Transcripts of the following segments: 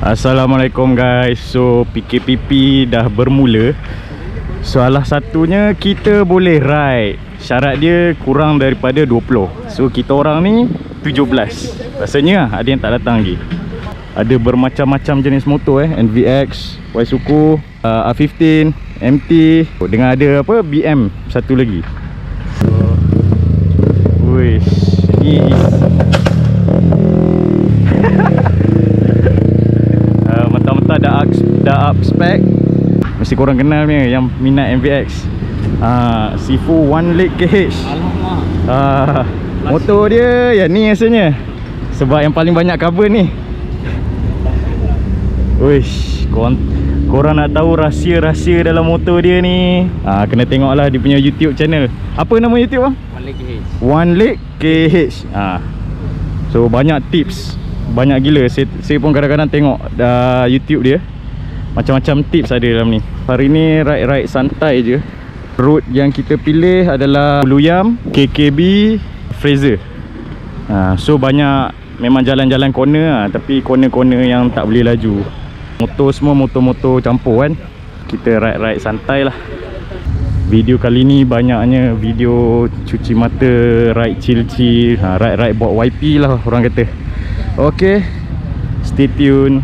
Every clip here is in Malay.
Assalamualaikum guys. So PKPP dah bermula. Salah satunya kita boleh ride. Syarat dia kurang daripada 20. So kita orang ni 17. Rasanya ada yang tak datang lagi. Ada bermacam-macam jenis motor NVX, Yasuko, R15, MT, dengan ada apa BM satu lagi. Wish, ni mentah-mentah dah up spec. Mesti korang kenal ni yang minat NVX. Sifu One Leg KH. Motor dia yang ni rasanya. Sebab yang paling banyak cover ni. Wish, korang nak tahu rahsia-rahsia dalam motor dia ni, kena tengoklah dia punya YouTube channel. Apa nama YouTube bang? One Leg KH. One Leg KH. So banyak tips, banyak gila. Saya pun kadang-kadang tengok YouTube dia. Macam-macam tips ada dalam ni. Hari ni ride-ride santai je. Road yang kita pilih adalah Luyam, KKB, Fraser. So banyak memang jalan-jalan corner tapi corner-corner yang tak boleh laju. Motor semua motor-motor campur kan. Kita ride-ride santai lah. Video kali ni banyaknya video cuci mata, ride chill-chill, ride-ride buat YP lah orang kata. Okay, stay tune.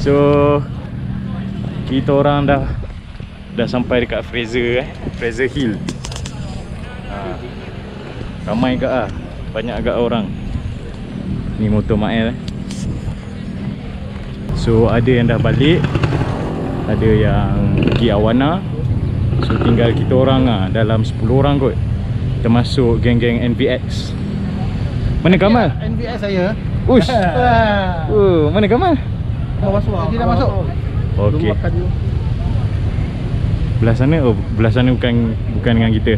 So kita orang dah sampai dekat Fraser Fraser Hill. Ramai agak lah, banyak agak orang. Ni motor Mael. So ada yang dah balik, ada yang pergi Awana. So tinggal kita orang lah, dalam 10 orang kot, termasuk geng-geng NVX. Mana Kamal? NVX saya. Ush. Mana Kamal? Dia dah masuk. Okey. Belah sana, belah sana bukan dengan kita.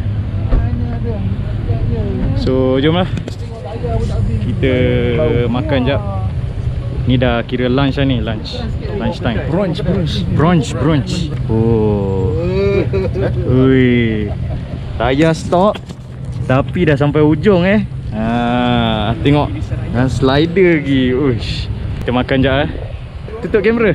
So jomlah kita makan jap. Ni dah kira lunch lah ni, lunch time. Brunch. Oh. Ui. Tak payah stop tapi dah sampai ujung tengok slider lagi. Uish. Kita makan jap Tutup kamera.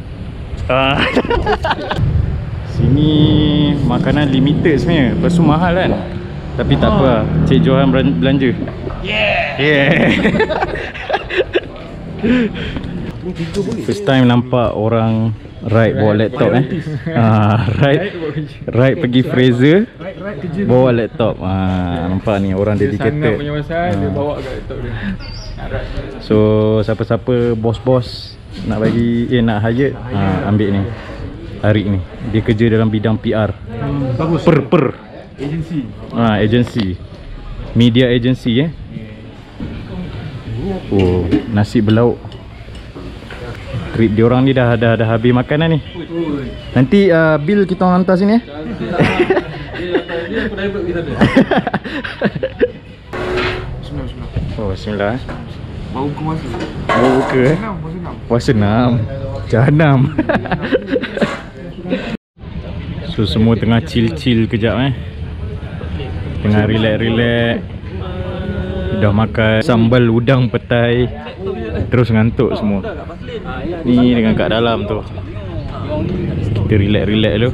Sini makanan limited sebenarnya, lepas tu mahal kan. Tapi tak apa, Cik Johan belanja. Yeah. First time nampak orang ride bawa laptop ride pergi Fraser bawa laptop. Nampak ni orang dedicated. Punya masa dia bawa kat laptop dia. So siapa-siapa bos-bos nak bagi nak hire, ambil ni. Hari ni dia kerja dalam bidang PR. Bagus. Agency. Agency. Media agency Oh, nasi berlauk. Trip diorang ni dah habis makanan ni. Nanti bil kita orang hantar sini Dia private kita ada. Oh, bismillah. Baru buka masa. Baru buka puasa 6. Jahanam. So semua tengah chill kejap tengah relax. Dah makan sambal udang petai, terus ngantuk semua. Ni dengan kat dalam tu. Kita relax dulu.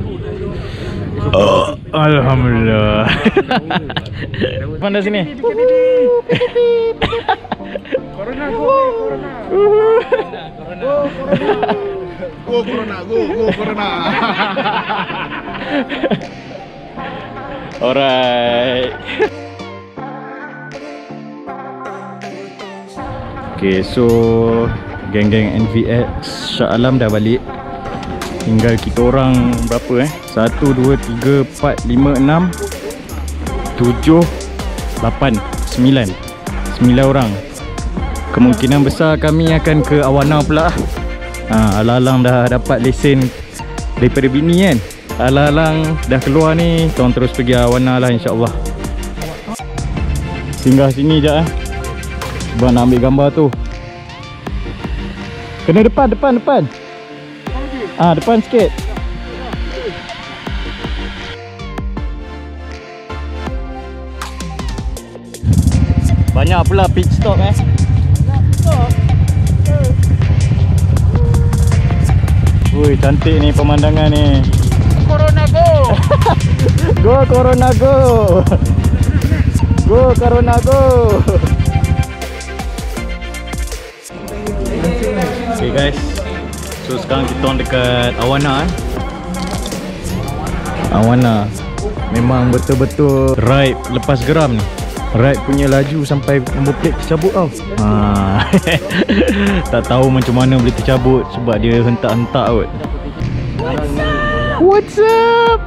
Alhamdulillah. Mana sini? Corona. Alright. Okay, so geng-geng NVX Shah Alam dah balik. Tinggal kita orang berapa 1, 2, 3, 4, 5, 6, 7, 8, 9 orang. Kemungkinan besar kami akan ke Awana pula. Alang-alang dah dapat lesen daripada bini kan. Alang-alang dah keluar ni, korang terus pergi Awana lah insyaAllah. Singgah sini je sebab nak ambil gambar tu. Kena depan. Depan sikit. Banyak pula pit stop Woi, cantik ni pemandangan ni. Corona go. Go Corona go. Go Corona go. Okay guys, so sekarang kita orang dekat Awana Awana memang betul-betul ride lepas geram ni. Ride punya laju sampai nombor plate tercabut tau. Tak tahu macam mana boleh tercabut sebab dia hentak-hentak kot. What's up?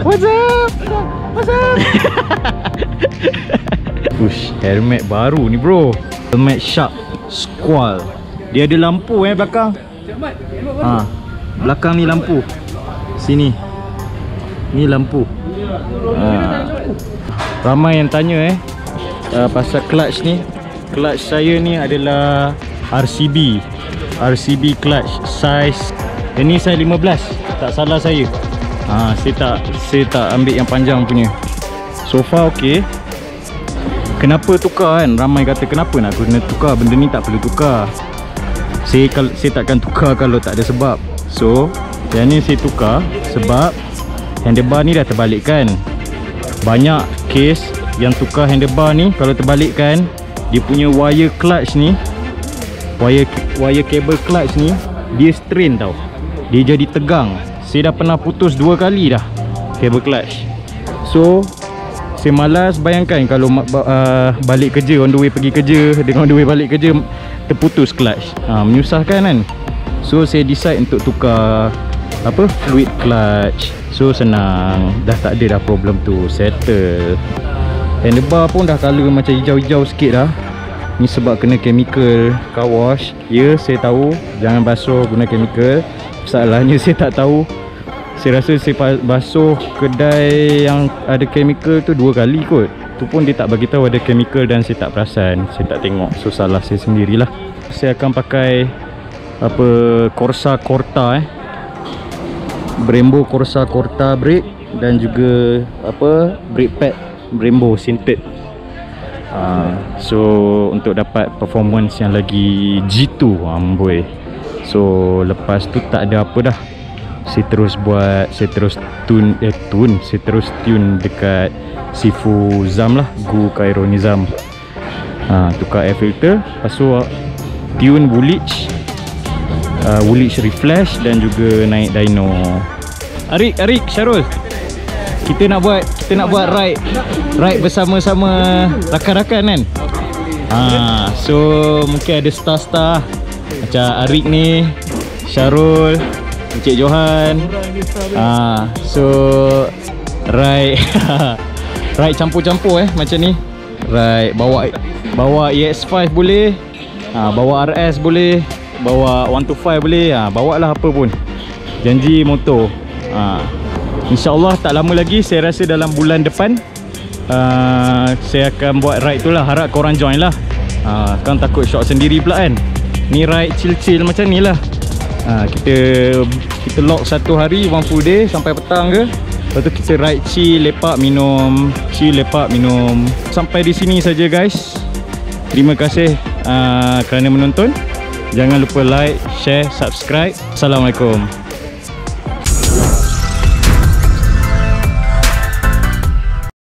Ush, helmet baru ni bro. Helmet Shark Squall. Dia ada lampu belakang. Belakang ni lampu. Sini. Ni lampu. Ramai yang tanya pasal clutch ni. Clutch saya ni adalah RCB clutch size. Ini size 15. Tak salah saya. Saya tak ambil yang panjang punya. So far okey. Kenapa tukar kan? Ramai kata kenapa nak kena tukar? Benda ni tak perlu tukar. Saya takkan tukar kalau tak ada sebab. So yang ni saya tukar sebab handlebar ni dah terbalikkan. Banyak case yang tukar handlebar ni kalau terbalikkan, dia punya wire clutch ni, wire kabel clutch ni dia strain tau. Dia jadi tegang. Saya dah pernah putus 2 kali dah cable clutch. So saya malas bayangkan kalau balik kerja, on the way pergi kerja dengan on the way balik kerja terputus clutch. Menyusahkan kan. So saya decide untuk tukar fluid clutch. So senang, dah tak ada dah problem tu, settle. Handlebar pun dah colour macam hijau-hijau sikit dah. Ni sebab kena chemical car wash. Ya, saya tahu jangan basuh guna chemical. Masalahnya saya tak tahu. Saya rasa saya basuh kedai yang ada chemical tu 2 kali kot. Tu pun dia tak bagi tahu ada chemical dan saya tak perasan. Saya tak tengok. So salah saya sendirilah. Saya akan pakai Corsa Corta Brembo Corsa Corta brake dan juga brake pad Brembo Sintered. So untuk dapat performance yang lagi G2 amboi. So lepas tu tak ada apa dah. Saya terus tune dekat Sifu Zam lah, Gu Cairo Nizam. Tukar air filter, lepas tu tune Woolwich reflash dan juga naik dyno. Arik, Syarul. Kita nak buat ride bersama-sama rakan-rakan kan. So mungkin ada star-star macam Arik ni, Syarul, Encik Johan. So ride ride campur-campur macam ni. Ride bawa EX5 boleh, bawa RS boleh, bawa 125 boleh, bawa lah apa pun. Janji motor. InsyaAllah tak lama lagi, saya rasa dalam bulan depan saya akan buat ride tu lah. Harap korang join lah. Kan takut shock sendiri pula kan. Ni ride chill-chill macam ni lah. Kita lock 1 hari, 1 full day sampai petang ke. Lepas tu kita ride chill, lepak minum. Sampai di sini saja guys. Terima kasih kerana menonton. Jangan lupa like, share, subscribe. Assalamualaikum.